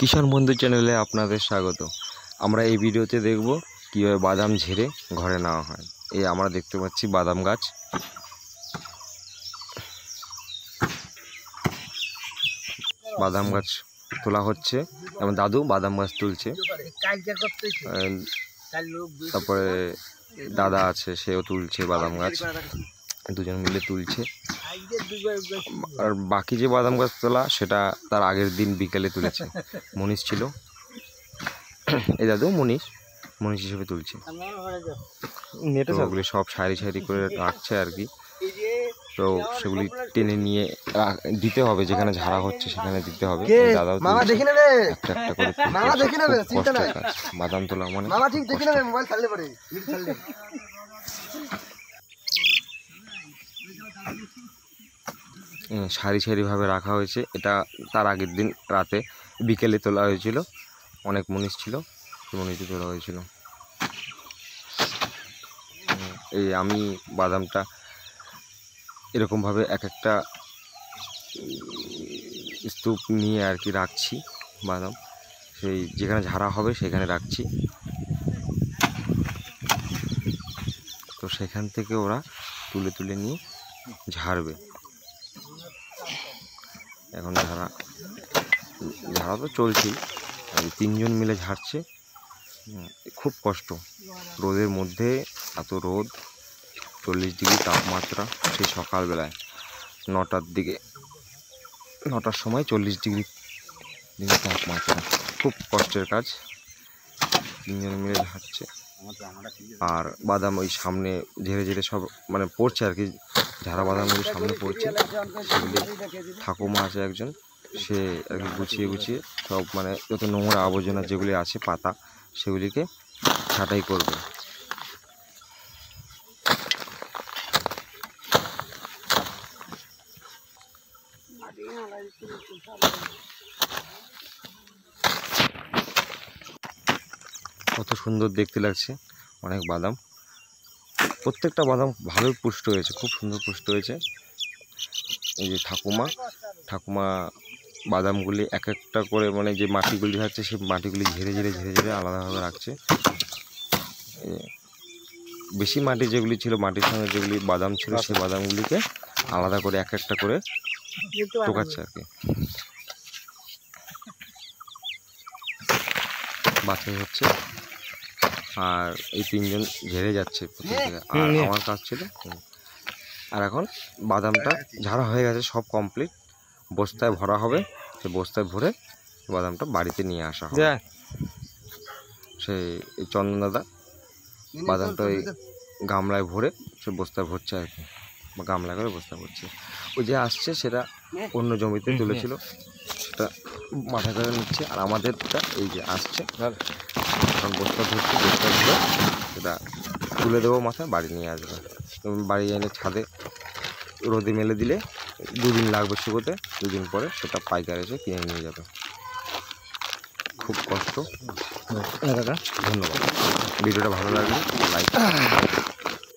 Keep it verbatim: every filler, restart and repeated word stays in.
কিষাণ বন্ধু চ্যানেলে আপনাদের স্বাগত। আমরা এই ভিডিওতে দেখব কীভাবে বাদাম ঝেড়ে ঘরে নেওয়া হয়। এই আমরা দেখতে পাচ্ছি বাদাম গাছ, বাদাম গাছ তোলা হচ্ছে এবং দাদু বাদাম গাছ তুলছে। তারপরে দাদা আছে, সেও তুলছে বাদাম গাছ, দুজন মিলে তুলছে। আর বাকি যে বাদাম গাছ তোলা সেটা তার আগের দিন বিকেলে তুলেছে। মনীষ ছিল, এই দাদু মনীষ মনীষ হিসেবে তুলছে। ওগুলি সব সারি সারি করে রাখছে আর কি। তো সেগুলি টেনে নিয়ে দিতে হবে, যেখানে ঝাড়া হচ্ছে সেখানে দিতে হবে। দাদাও একটা একটা করে কষ্টের কাজ। বাদাম তোলা মানে সারি সারিভাবে রাখা হয়েছে। এটা তার আগের দিন রাতে বিকেলে তোলা হয়েছিল। অনেক মনীষ ছিল, মনীষে তোলা হয়েছিল। এই আমি বাদামটা এরকমভাবে এক একটা স্তূপ নিয়ে আর কি রাখছি। বাদাম সেই যেখানে ঝাড়া হবে সেখানে রাখছি। তো সেখান থেকে ওরা তুলে তুলে নিয়ে ঝাড়বে। এখন ঝাড়া ঝাড়া তো চলছেই, তিনজন মিলে ঝাড়ছে। খুব কষ্ট, রোদের মধ্যে এত রোদ, চল্লিশ ডিগ্রি তাপমাত্রা। সেই সকালবেলায় নটার দিকে নটার সময় চল্লিশ ডিগ্রি ডিগ্রি তাপমাত্রা। খুব কষ্টের কাজ, তিনজন মিলে ঝাড়ছে। আর বাদাম ওই সামনে ঝেড়ে ঝেড়ে সব মানে পড়ছে আর কি, ঝাড়া বাদামগুলি সামনে পড়ছে। সেগুলি ঠাকুমা আছে একজন, সে আর কি গুছিয়ে গুছিয়ে সব মানে যত নোংরা আবর্জনা যেগুলি আছে পাতা, সেগুলিকে ছাঁটাই করবে। কত সুন্দর দেখতে লাগছে, অনেক বাদাম। প্রত্যেকটা বাদাম ভালোই পুষ্ট হয়েছে, খুব সুন্দর পুষ্ট হয়েছে। এই যে ঠাকুমা ঠাকুমা বাদামগুলি এক একটা করে মানে যে মাটিগুলি থাকছে সেই মাটিগুলি ঝেড়ে ঝেড়ে ঝেড়ে ঝেড়ে আলাদাভাবে রাখছে। বেশি মাটি যেগুলি ছিল, মাটির সঙ্গে যেগুলি বাদাম ছিল, সেই বাদামগুলিকে আলাদা করে এক একটা করে টোকাচ্ছে আর কি। বাছাই হচ্ছে আর এই তিনজন ঝেড়ে যাচ্ছে প্রথম থেকে। আর আমার কাজ ছিল। আর এখন বাদামটা ঝাড়া হয়ে গেছে, সব কমপ্লিট। বস্তায় ভরা হবে, সেই বস্তায় ভরে বাদামটা বাড়িতে নিয়ে আসা হবে। সেই চন্দন দাদা বাদামটা ওই গামলায় ভরে সে বস্তায় ভরছে আর কি, বা গামলায় করে বস্তায় ভরছে। ওই যে আসছে সেটা অন্য জমিতে তুলেছিল, সেটা মাথা করে নিচ্ছে। আর আমাদেরটা এই যে আসছে, এখন বস্তা ধরছে, বস্তা ধরে সেটা তুলে দেবো মাথায়, বাড়ি নিয়ে আসবে। বাড়ি এনে ছাদে রোদে মেলে দিলে দুদিন লাগবে শুকোতে, দুদিন পরে সেটা পাইকার এসে কিনে নিয়ে যাবে। খুব কষ্ট। ধন্যবাদ। ভিডিওটা ভালো লাগলে লাইক